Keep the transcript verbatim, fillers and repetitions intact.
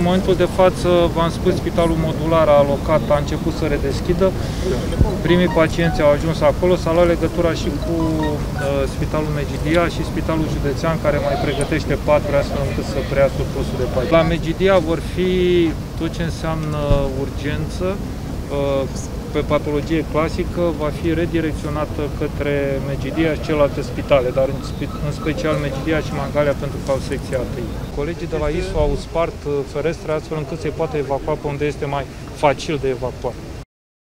momentul de față, v-am spus, spitalul modular a alocat, a început să redeschidă. Primii pacienți au ajuns acolo, s-a luat legătura și cu uh, Spitalul Megidia și Spitalul Județean, care mai pregătește patru astfel încât să preia surplusul de pacienți. La Megidia vor fi tot ce înseamnă urgență, uh, pe patologie clasică, va fi redirecționată către Megidia și celelalte spitale, dar în special Megidia și Mangalia pentru că au secția întâi. Colegii de la I S U au spart ferestre astfel încât se poate evacua pe unde este mai facil de evacuat.